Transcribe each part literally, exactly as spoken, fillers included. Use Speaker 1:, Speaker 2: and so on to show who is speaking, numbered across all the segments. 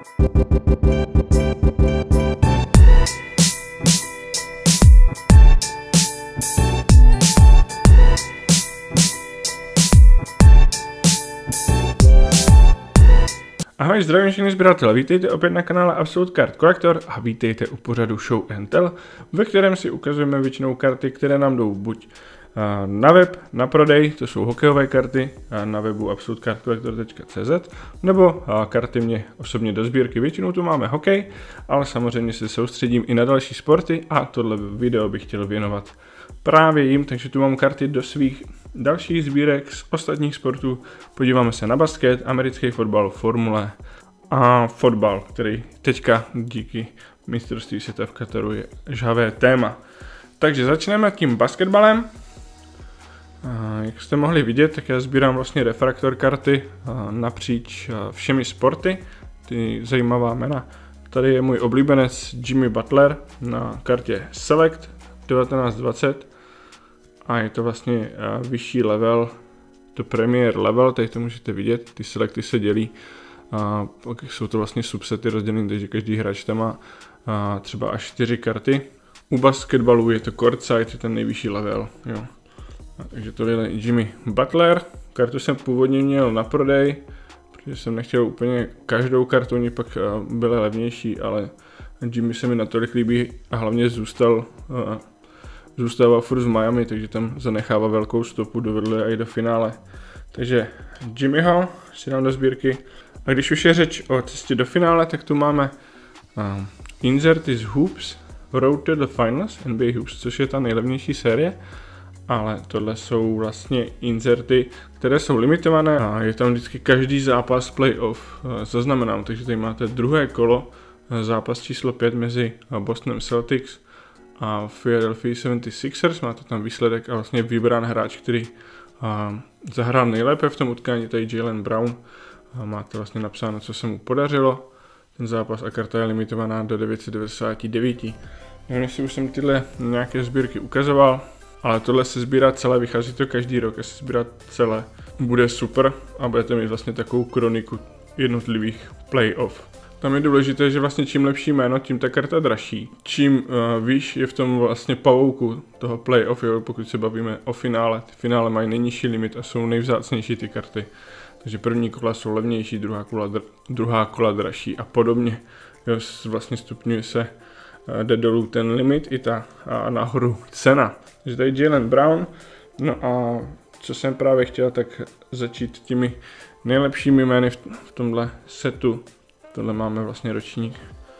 Speaker 1: Ahoj, zdravím všechny sběratele, vítejte opět na kanále Absolute Card Collector a vítejte u pořadu Show and Tell, ve kterém si ukazujeme většinou karty, které nám jdou buď na web, na prodej, to jsou hokejové karty na webu absolute card collector tečka cé zet, nebo karty mě osobně do sbírky. Většinou tu máme hokej, ale samozřejmě se soustředím i na další sporty a tohle video bych chtěl věnovat právě jim, takže tu mám karty do svých dalších sbírek z ostatních sportů. Podíváme se na basket, americký fotbal, formule a fotbal, který teďka díky mistrovství světa v Kataru je žhavé téma. Takže začneme tím basketbalem. Jak jste mohli vidět, tak já sbírám vlastně refraktor karty napříč všemi sporty, ty zajímavá jména. Tady je můj oblíbenec Jimmy Butler na kartě Select devatenáct dvacet a je to vlastně vyšší level, to Premier level, tady to můžete vidět, ty Selecty se dělí, a pak jsou to vlastně subsety rozdělené, takže každý hráč tam má třeba až čtyři karty. U basketbalu je to courtside, je ten nejvyšší level, jo. Takže to je Jimmy Butler, kartu jsem původně měl na prodej, protože jsem nechtěl úplně každou kartu, oni pak byly levnější, ale Jimmy se mi natolik líbí a hlavně zůstal, zůstává furt v Miami, takže tam zanechává velkou stopu, dovedl je i do finále. Takže Jimmyho si dám do sbírky. A když už je řeč o cestě do finále, tak tu máme uh, Inserty z Hoops, Road to the Finals, N B A Hoops, což je ta nejlevnější série. Ale tohle jsou vlastně inserty, které jsou limitované a je tam vždycky každý zápas playoff zaznamenán. Takže tady máte druhé kolo, zápas číslo pět mezi Bostonem Celtics a Philadelphia sedmdesát šest. Máte tam výsledek a vlastně vybrán hráč, který zahrál nejlépe v tom utkání, tady Jaylen Brown. A máte vlastně napsáno, co se mu podařilo. Ten zápas a karta je limitovaná do devět set devadesát devět. Nevím, jestli už jsem tyhle nějaké sbírky ukazoval. Ale tohle se sbírá celé, vychází to každý rok, a se sbírá celé. Bude super a budete mít vlastně takovou kroniku jednotlivých playoff. Tam je důležité, že vlastně čím lepší jméno, tím ta karta dražší. Čím uh, výš je v tom vlastně pavouku toho playoff, jo, pokud se bavíme o finále. Ty finále mají nejnižší limit a jsou nejvzácnější ty karty. Takže první kola jsou levnější, druhá kola, dr- druhá kola dražší a podobně. Jo, vlastně stupňuje se, uh, jde dolů ten limit i ta a nahoru cena. Takže tady Jaylen Brown, no a co jsem právě chtěl, tak začít těmi nejlepšími jmény v, v tomhle setu. Tohle máme vlastně ročník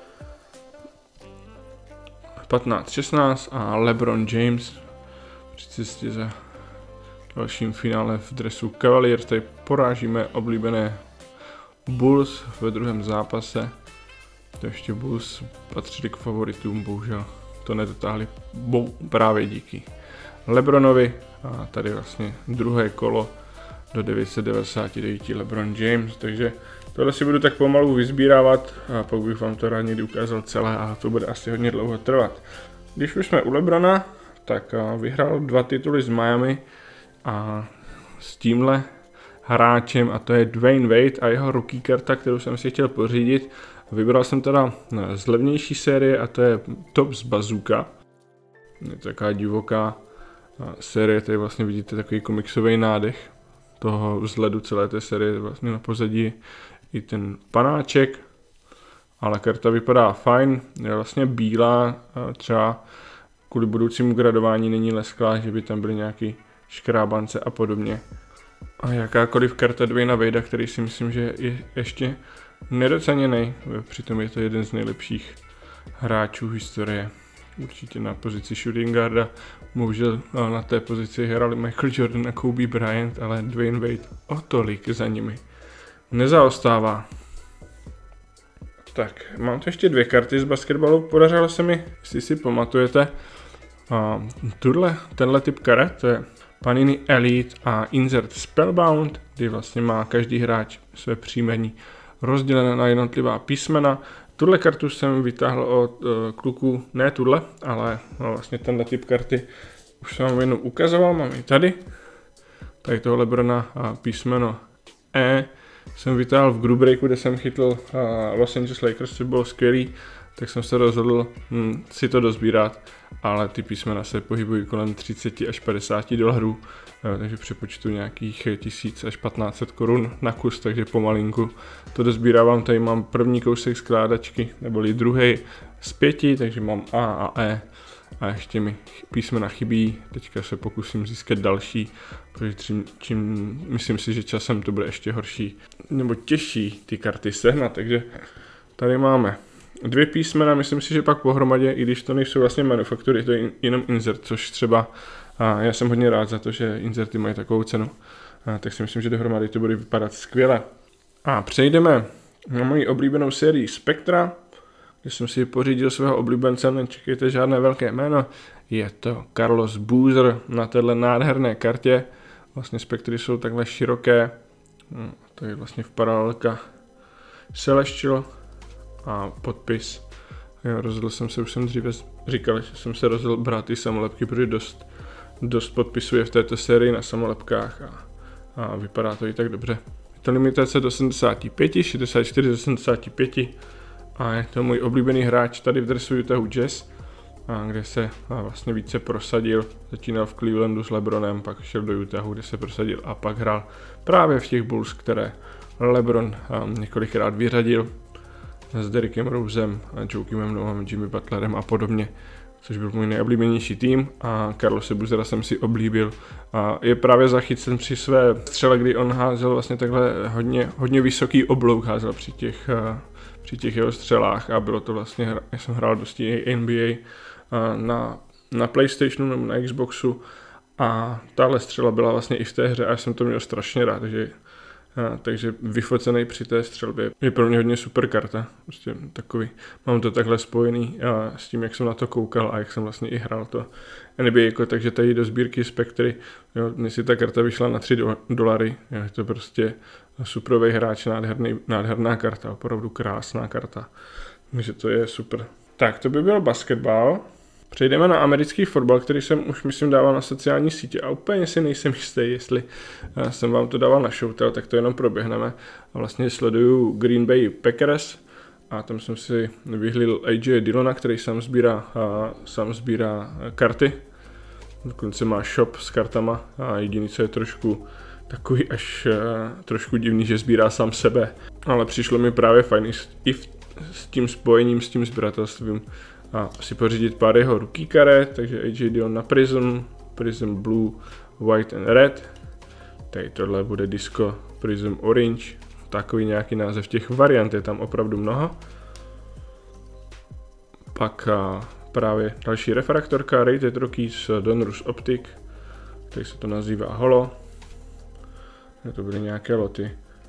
Speaker 1: patnáct šestnáct a LeBron James při cestě za dalším finále v dresu Cavaliers. Tady porážíme oblíbené Bulls ve druhém zápase. To ještě Bulls patřili k favoritům, bohužel to nedotáhli právě díky LeBronovi a tady vlastně druhé kolo do devět set devadesát devět LeBron James, takže tohle si budu tak pomalu vysbírávat a pak bych vám to rád někdy ukázal celé a to bude asi hodně dlouho trvat. Když už jsme u LeBrona, tak vyhrál dva tituly z Miami a s tímhle hráčem, a to je Dwayne Wade a jeho rookie karta, kterou jsem si chtěl pořídit. Vybral jsem teda z levnější série a to je Topps Bazooka. Je to taková divoká série, tady vlastně vidíte takový komiksový nádech toho vzhledu celé té série, vlastně na pozadí i ten panáček, ale karta vypadá fajn, je vlastně bílá, třeba kvůli budoucímu gradování není lesklá, že by tam byly nějaký škrábance a podobně. A jakákoliv karta Dwayna Wadea, který si myslím, že je ještě nedoceněný, přitom je to jeden z nejlepších hráčů historie. Určitě na pozici shooting guarda, bohužel na té pozici hrali Michael Jordan a Kobe Bryant, ale Dwayne Wade o tolik za nimi nezaostává. Tak, mám tu ještě dvě karty z basketbalu, podařilo se mi, jestli si pamatujete, a tuhle, tenhle typ karet, to je Panini Elite a Insert Spellbound, kdy vlastně má každý hráč své příjmení rozdělené na jednotlivá písmena. Tuhle kartu jsem vytáhl od uh, kluků, ne tuhle, ale no, vlastně tenhle typ karty už jsem vám jednou ukazoval, mám ji tady. Tady toho LeBrona a písmeno E jsem vytáhl v group breaku, kde jsem chytl uh, Los Angeles Lakers, což bylo skvělý, tak jsem se rozhodl hm, si to dozbírat, ale ty písmena se pohybují kolem třicet až padesát dolarů, jo, takže přepočtu nějakých tisíc až patnáct set korun na kus, takže pomalinku to dozbírávám. Tady mám první kousek skládačky, neboli druhý z pěti, takže mám A a E a ještě mi písmena chybí, teďka se pokusím získat další, protože čím, čím myslím si, že časem to bude ještě horší nebo těžší ty karty sehnat, takže tady máme dvě písmena, myslím si, že pak pohromadě, i když to nejsou vlastně manufaktury, to je jenom insert, což třeba a já jsem hodně rád za to, že inserty mají takovou cenu, a tak si myslím, že dohromady to bude vypadat skvěle. A přejdeme na moji oblíbenou sérii Spectra, kde jsem si pořídil svého oblíbence, nečekejte žádné velké jméno, je to Carlos Boozer na téhle nádherné kartě, vlastně Spectry jsou takhle široké, to je vlastně v paralelka Celestial a podpis. Jo, rozhodl jsem se, už jsem dříve říkal, že jsem se rozhodl brát ty samolepky, protože dost, dost podpisů je v této sérii na samolepkách a, a vypadá to i tak dobře. Je to limitace do sedmdesát pět, šedesát čtyři do sedmdesát pět a je to můj oblíbený hráč tady v dresu Utahu Jazz, a kde se a vlastně více prosadil. Začínal v Clevelandu s LeBronem, pak šel do Utahu, kde se prosadil a pak hrál právě v těch Bulls, které LeBron několikrát vyřadil s Derrickem Rosem, Joakimem Noamem, Jimmy Butlerem a podobně, což byl můj nejoblíbenější tým a Carlose Boozera jsem si oblíbil. A je právě zachycen při své střele, kdy on házel vlastně takhle hodně, hodně vysoký oblouk, házel při těch, při těch jeho střelách a bylo to vlastně, já jsem hrál dosti N B A na, na PlayStationu nebo na Xboxu a tahle střela byla vlastně i v té hře a já jsem to měl strašně rád, takže A, takže vyfocený při té střelbě je pro mě hodně super karta. Prostě takový, mám to takhle spojený a s tím, jak jsem na to koukal a jak jsem vlastně i hrál to N B A, jako, takže tady do sbírky Spectry, jo, dnes si ta karta vyšla na tři dolary, je to prostě superový hráč, nádherný, nádherná karta, opravdu krásná karta, takže to je super. Tak, to by byl basketbal. Přejdeme na americký fotbal, který jsem už myslím dával na sociální sítě a úplně si nejsem jistý, jestli jsem vám to dával na Showtel, tak to jenom proběhneme. A vlastně sleduju Green Bay Packers a tam jsem si vyhlídl A J Dillona, který sám sbírá, a sám sbírá karty. Dokonce má shop s kartama a jediný, co je trošku takový až trošku divný, že sbírá sám sebe. Ale přišlo mi právě fajn i s tím spojením, s tím sběratelstvím a si pořídit pár jeho rookie karet, takže A J Dillon na Prism, Prism Blue, White and Red. Tady tohle bude Disco Prism Orange, takový nějaký název, těch variant je tam opravdu mnoho. Pak a, právě další refraktorka, Rated Rookies Donruss Optic, tady se to nazývá Holo. To byly nějaké loty.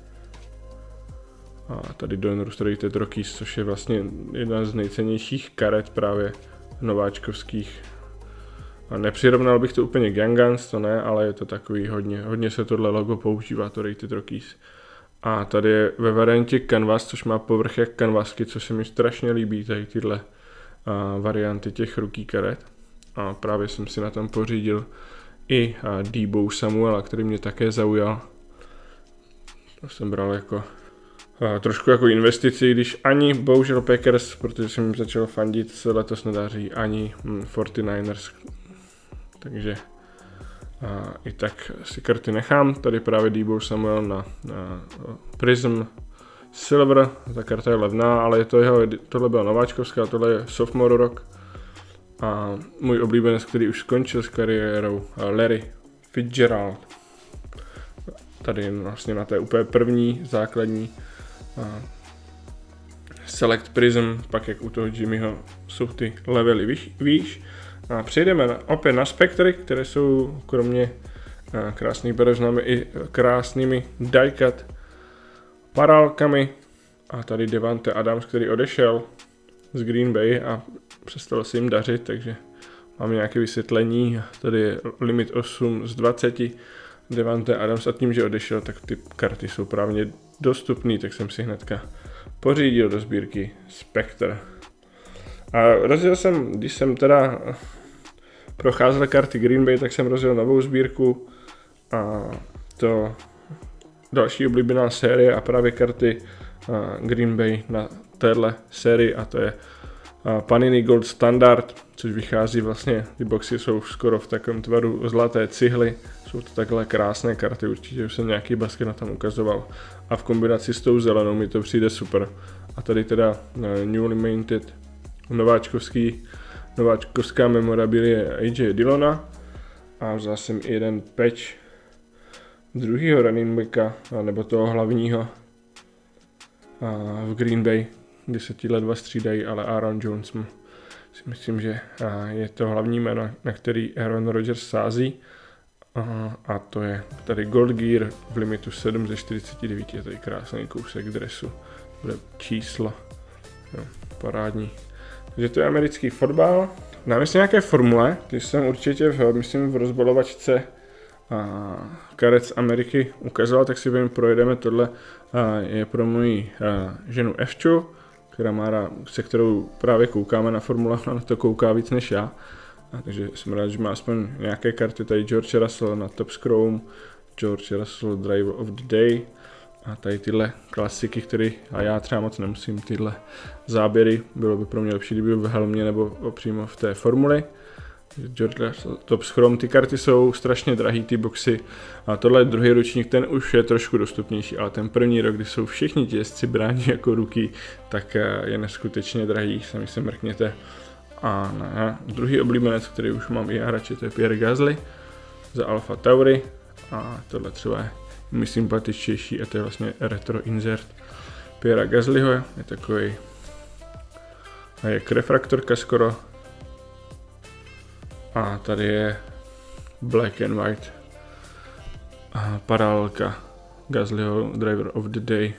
Speaker 1: A tady Donruss Rated Rookies, což je vlastně jedna z nejcennějších karet právě nováčkovských. A nepřirovnal bych to úplně k Young Guns, to ne, ale je to takový hodně, hodně se tohle logo používá, to Rated Rookies. A tady je ve variantě Canvas, což má povrch jak kanvasky, což se mi strašně líbí, tady tyhle a, varianty těch rookie karet. A právě jsem si na tom pořídil i Deebo Samuela, který mě také zaujal. To jsem bral jako a, trošku jako investici, když ani bohužel Packers, protože jsem jim začal fandit, se letos nedaří, ani hm, čtyřicátky. Takže a, i tak si karty nechám. Tady právě Deebo Samuel na, na Prism Silver, ta karta je levná, ale je to jeho, tohle byla nováčkovská, tohle je sophomore rok. A můj oblíbenec, který už skončil s kariérou, Larry Fitzgerald. Tady vlastně na té úplně první základní a, Select Prism, pak jak u toho Jimmyho jsou ty levely výš. výš. A přejdeme na, opět na Spectry, které jsou kromě a, krásných barev známy i krásnými die-cut parálkami. A tady Devante Adams, který odešel z Green Bay a přestalo se jim dařit, takže máme nějaké vysvětlení. Tady je limit osm z dvaceti. Devante Adams a tím, že odešel, tak ty karty jsou právě dostupné, tak jsem si hnedka pořídil do sbírky Spectre. A rozjel jsem, když jsem teda procházel karty Green Bay, tak jsem rozjel novou sbírku a to další oblíbená série a právě karty uh, Green Bay na téhle sérii a to je uh, Panini Gold Standard, což vychází vlastně, ty boxy jsou skoro v takovém tvaru zlaté cihly, jsou to takhle krásné karty, určitě už jsem nějaký basket na tam ukazoval a v kombinaci s tou zelenou mi to přijde super. A tady teda uh, newly minted nováčkovský, nováčkovská memorabilie A J Dillona a vzal jsem i jeden patch druhýho running backa, nebo toho hlavního v Green Bay, kdy se tíhle dva střídají, ale Aaron Jones si myslím, že je to hlavní jméno, na který Aaron Rodgers sází. A to je tady Gold Gear v limitu sedm ze čtyřiceti devíti, je tady krásný kousek dresu, bude číslo, jo, parádní. Takže to je americký fotbal. Dáme si nějaké formule, ty jsem určitě v, myslím, v rozbalovačce a karet z Ameriky ukazoval, tak si vím, projedeme tohle. A je pro moji a, ženu Evču, která má rád, se kterou právě koukáme na formule, ona na to kouká víc než já. A, takže jsem rád, že má aspoň nějaké karty, tady George Russell na Top Chrome, George Russell Driver of the Day a tady tyhle klasiky, které a já třeba moc nemusím, tyhle záběry, bylo by pro mě lepší, kdyby v helmě nebo přímo v té formuli. George Russell Top Chrome, ty karty jsou strašně drahý, ty boxy a tohle je druhý ročník, ten už je trošku dostupnější, ale ten první rok, kdy jsou všichni ti jezdci brání jako ruky, tak je neskutečně drahý, sami se mrkněte. A ne, druhý oblíbenec, který už mám i já radši, to je Pierre Gasly za Alpha Tauri a tohle třeba je mi sympatičtější a to je vlastně retro insert Pierre Gaslyho, je takový, a je refraktorka skoro a tady je black and white a paralelka Gaslyho Driver of the Day.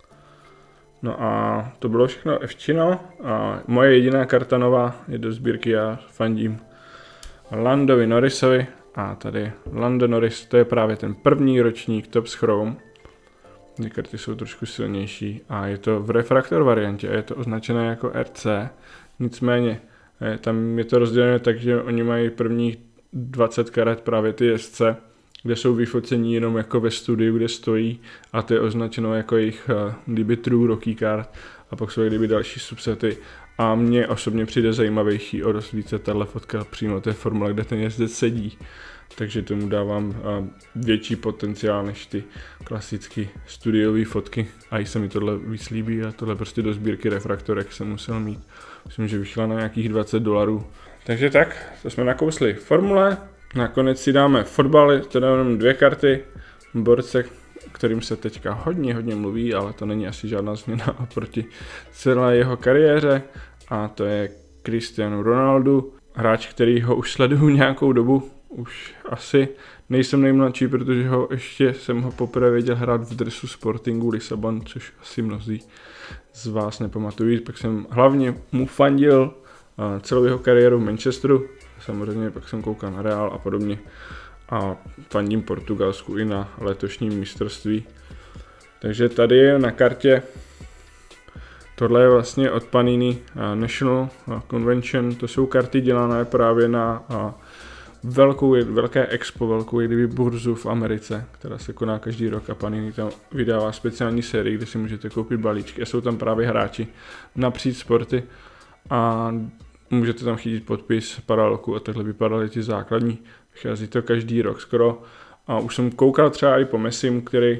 Speaker 1: No a to bylo všechno Evčino a moje jediná karta nová je do sbírky, já fandím Landovi Norrisovi a tady Lando Norris, to je právě ten první ročník Top Chrome. Ty karty jsou trošku silnější a je to v refraktor variantě a je to označené jako R C, nicméně tam je to rozdělené tak, že oni mají prvních dvacet karet právě ty jezdce, kde jsou vyfocení jenom jako ve studiu, kde stojí a to je označeno jako jejich kdyby true rookie card a pak jsou kdyby další subsety a mně osobně přijde zajímavější o dost více tahle fotka přímo té formule, kde ten jezdec sedí, takže tomu dávám větší potenciál než ty klasické studiové fotky a i se mi tohle víc líbí a tohle prostě do sbírky refraktorek jsem musel mít, myslím, že vyšla na nějakých dvacet dolarů. Takže tak, to jsme nakousli formule. Nakonec si dáme fotbal, teda jenom dvě karty, borce, kterým se teďka hodně, hodně mluví, ale to není asi žádná změna oproti celé jeho kariéře. A to je Cristiano Ronaldo, hráč, který ho už sleduju nějakou dobu, už asi nejsem nejmladší, protože ho ještě jsem ho poprvé viděl hrát v dresu Sportingu Lisabon, což asi mnozí z vás nepamatují. Pak jsem hlavně mu fandil celou jeho kariéru v Manchesteru, samozřejmě pak jsem koukal na Real a podobně a fandím Portugalsku i na letošním mistrovství. Takže tady je na kartě, tohle je vlastně od Panini National Convention, to jsou karty dělané právě na velkou, velké expo, velkou kdyby burzu v Americe, která se koná každý rok a Panini tam vydává speciální sérii, kde si můžete koupit balíčky a jsou tam právě hráči napříč sporty a můžete tam chytit podpis, paralelku a takhle vypadaly ty základní. Vychází to každý rok skoro. A už jsem koukal třeba i po Messim, který,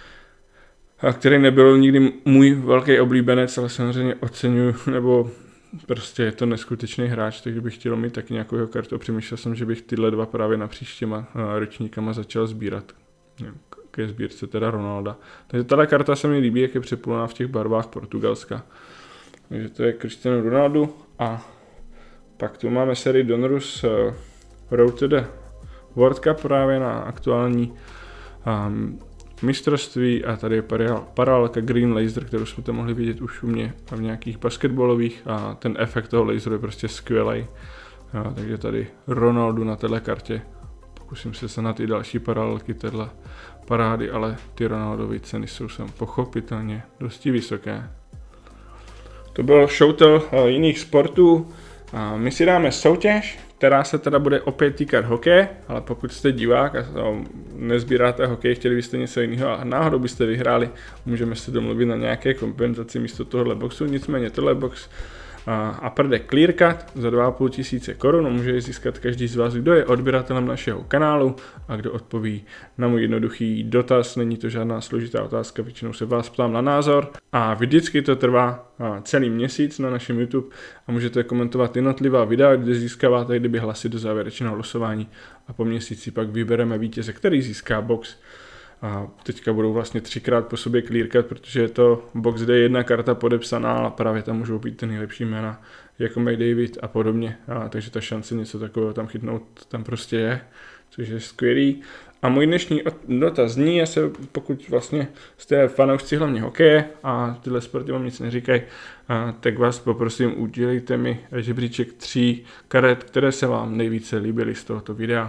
Speaker 1: který nebyl nikdy můj velký oblíbenec, ale samozřejmě oceňuju, nebo prostě je to neskutečný hráč, takže bych chtěl mít taky nějakou jeho kartu. Přemýšlel jsem, že bych tyhle dva právě na příštěma ročníkama začal sbírat. Ke sbírce teda Ronalda. Takže tahle karta se mi líbí, jak je přepůlená v těch barvách Portugalska. Takže to je Cristiano Ronaldo a pak tu máme sérii Donruss uh, Road to the World Cup právě na aktuální um, mistrovství a tady je paralelka Green Laser, kterou jsme tam mohli vidět už u mě v nějakých basketbalových a ten efekt toho laseru je prostě skvělej. Uh, takže tady Ronaldo na téhle kartě. Pokusím se se na ty další paralelky téhle parády, ale ty Ronaldovy ceny jsou sem pochopitelně dosti vysoké. To byl showtel uh, jiných sportů. A my si dáme soutěž, která se teda bude opět týkat hokeje, ale pokud jste divák a nezbíráte hokej, chtěli byste něco jiného a náhodou byste vyhráli, můžeme se domluvit na nějaké kompenzaci místo tohohle boxu, nicméně tohle box a prde Clear Cut za dva a půl tisíce korun, může ji získat každý z vás, kdo je odběratelem našeho kanálu a kdo odpoví na můj jednoduchý dotaz. Není to žádná složitá otázka, většinou se vás ptám na názor a vždycky to trvá celý měsíc na našem YouTube a můžete komentovat jednotlivá videa, kde získáváte kdyby hlasy do závěrečného losování a po měsíci pak vybereme vítěze, který získá box. A teďka budou vlastně třikrát po sobě Clear Cut, protože je to box, kde je jedna karta podepsaná a právě tam můžou být ty nejlepší jména, jako McDavid a podobně. A takže ta šance něco takového tam chytnout tam prostě je, což je skvělý. A můj dnešní dotaz zní, já se, pokud vlastně jste fanoušci hlavně hokeje a tyhle sporty vám nic neříkají, tak vás poprosím, udělejte mi žebříček tří karet, které se vám nejvíce líbily z tohoto videa.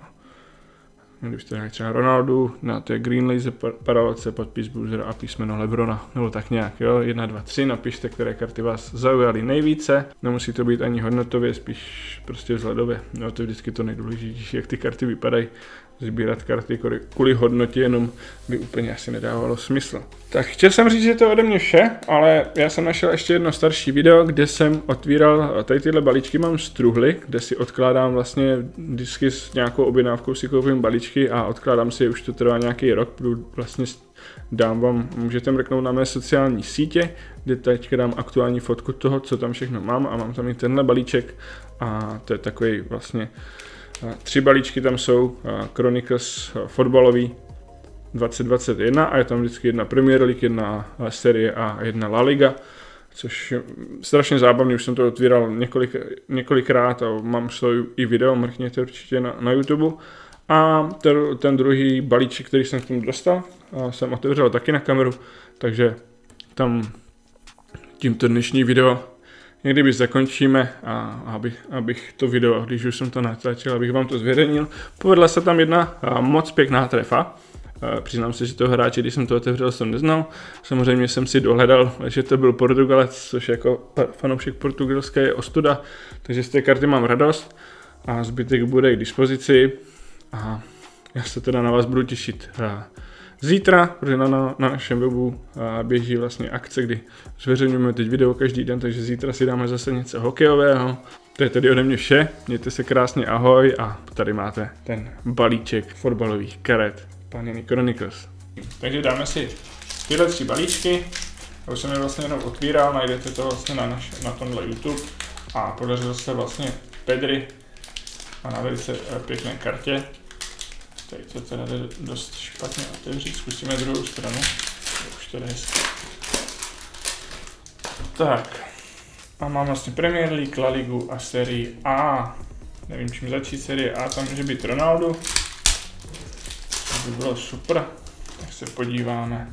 Speaker 1: Kdybyste dali třeba Ronaldu, na té Green Laser paralelce, podpis Boozera a písmeno Lebrona, nebo tak nějak, jo, jedna, dva, tři, napište, které karty vás zaujaly nejvíce, nemusí to být ani hodnotově, spíš prostě vzhledově, no to je vždycky to nejdůležitější, jak ty karty vypadají. Sbírat karty kvůli hodnotě jenom by úplně asi nedávalo smysl. Tak chtěl jsem říct, že to ode mě vše, ale já jsem našel ještě jedno starší video, kde jsem otvíral, tady tyhle balíčky mám z truhly, kde si odkládám vlastně vždycky s nějakou objednávkou si koupím balíčky a odkládám si je, už to trvá nějaký rok, budu vlastně dám vám, můžete mrknout na mé sociální sítě, kde teďka dám aktuální fotku toho, co tam všechno mám a mám tam i tenhle balíček a to je takový vlastně tři balíčky tam jsou, Chronicles fotbalový dvacet dvacet jedna a je tam vždycky jedna Premier League, jedna série A a jedna La Liga, což je strašně zábavný, už jsem to otvíral několik, několikrát a mám svůj i video, mrkněte určitě na, na YouTube. A ten, ten druhý balíček, který jsem k tomu dostal, jsem otevřel taky na kameru, takže tam tímto dnešní video někdy zakončíme a abych, abych to video, když už jsem to natáčel, abych vám to zveřejnil. Povedla se tam jedna moc pěkná trefa. Přiznám se, že toho hráče, když jsem to otevřel, jsem neznal. Samozřejmě jsem si dohledal, že to byl Portugalec, což jako fanoušek portugalské je ostuda, takže z té karty mám radost a zbytek bude k dispozici a já se teda na vás budu těšit zítra, protože na, na, na našem webu běží vlastně akce, kdy zveřejňujeme teď video každý den, takže zítra si dáme zase něco hokejového. To je tedy ode mě vše, mějte se krásně, ahoj a tady máte ten balíček fotbalových karet Panini Chronicles. Takže dáme si tyhle tři balíčky, já už jsem je vlastně jenom otvíral, najdete to vlastně na, naš, na tomhle YouTube a podařilo se vlastně Pedri a na velice pěkné kartě. Tady to teda jde dost špatně otevřít, zkusíme druhou stranu, už to jde hezky. Tak, a mám vlastně Premier League, La Ligu a sérii A. Nevím, čím začít, série A, tam může být Ronaldo. To by bylo super, tak se podíváme.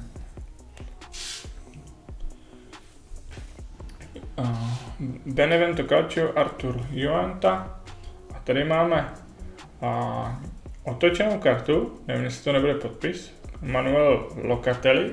Speaker 1: Uh, Benevento Calcio, Artur Joanta. A tady máme uh, otočenou kartu, nevím, jestli to nebude podpis, Manuel Locatelli.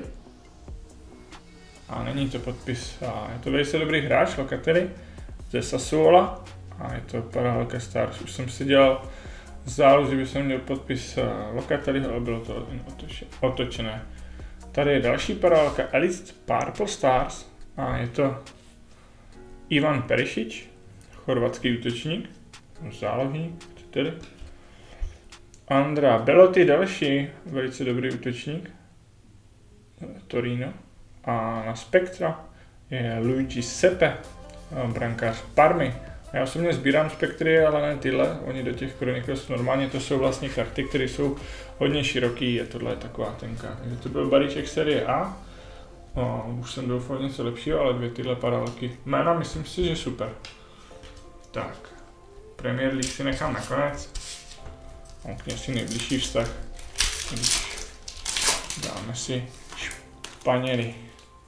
Speaker 1: A není to podpis, a je to velice dobrý hráč, Locatelli, ze Sassuola. A je to paralelka Stars, už jsem si dělal zálu, že by jsem měl podpis Locatelli, ale bylo to otočené. Tady je další paralelka Elite Purple Stars a je to Ivan Perišić, chorvatský útočník, zálohník, tedy. Andrea Belotti, další velice dobrý útočník, Torino. A na Spektra je Luigi Sepe, brankář Parmy. Já osobně sbírám Spektry, ale ne tyhle, oni do těch Chronicles normálně to jsou vlastně karty, které jsou hodně široký, je tohle je taková tenká. Takže to byl balíček série A, o, už jsem doufal něco lepšího, ale dvě tyhle paralelky. Jména myslím si, že super. Tak, Premier League si nechám nakonec. Mám k něj asi nejbližší vztah, když dáme si Španěly.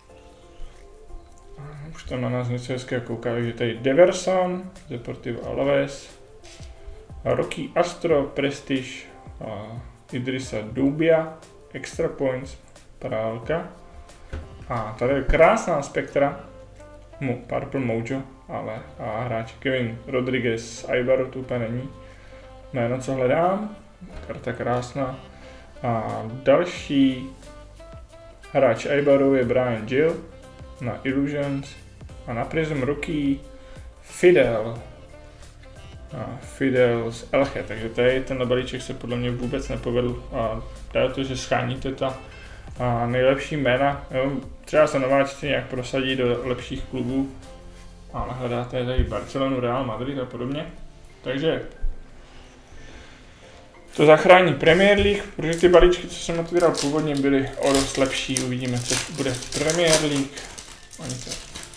Speaker 1: Už tam na nás něco hezkého kouká, takže tady Deverson, Deportivo Alaves, Rocky Astro, Prestige, Idrissa Dubia, Extra Points, parálka. A tady je krásná Spektra Mo, Purple Mojo, ale a hráč Kevin Rodriguez z Eibaru tu úplně není. Jméno, co hledám, karta krásná. A další hráč Eibaru je Brian Gill na Illusions a na Prism Rookie Fidel. A Fidel z Elche, takže tady ten balíček se podle mě vůbec nepovedl a dá to, že scháníte ta a nejlepší jména, jo, třeba se nováčci nějak prosadí do lepších klubů, ale hledáte tady Barcelonu, Real Madrid a podobně, takže to zachrání Premier League, protože ty balíčky, co jsem otvíral původně, byly o dost lepší, uvidíme, co bude Premier League. Ani to,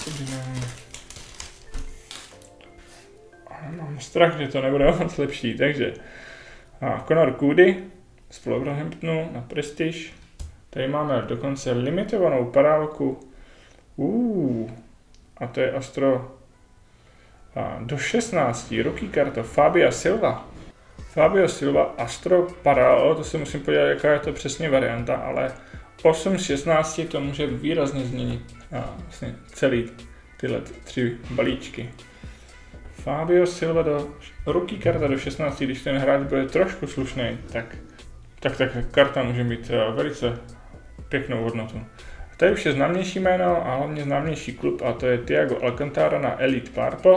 Speaker 1: ale mám strach, že to nebude moc lepší, takže a Conor Coady z Wolverhamptonu na Prestige. Tady máme dokonce limitovanou parálku. Uh, a to je Astro a do šestnácti, rookie karta Fabio Silva. Fabio Silva Astro Parallel, to se musím podívat, jaká je to přesně varianta, ale osm z šestnácti to může výrazně změnit a vlastně celý tyhle tři balíčky. Fabio Silva do rookie karta do šestnácti, když ten hráč bude trošku slušný, tak tak tak karta může mít velice pěknou hodnotu. Tady už je známější jméno a hlavně známější klub a to je Thiago Alcantara na Elite Purple.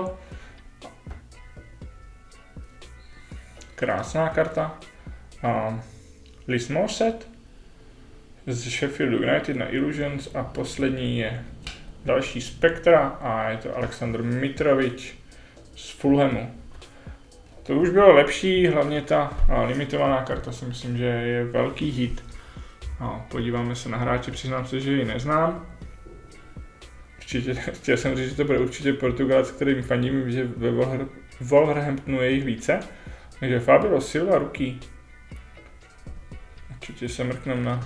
Speaker 1: Krásná karta. A Liz Mosset z Sheffield United na Illusions a poslední je další Spectra a je to Aleksandr Mitrovic z Fulhamu. To už bylo lepší, hlavně ta limitovaná karta si myslím, že je velký hit. A podíváme se na hráče, přiznám se, že ji neznám. Určitě, chtěl jsem říct, že to bude určitě Portugalec, kterým fandím, že ve Wolverhamptonu je jich více. Takže Fabio Silva rookie. Určitě se mrknem na,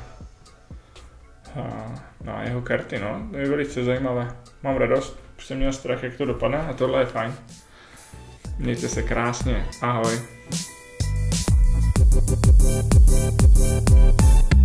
Speaker 1: na jeho karty, no. To je velice zajímavé. Mám radost, už jsem měl strach, jak to dopadne a tohle je fajn. Mějte se krásně, ahoj.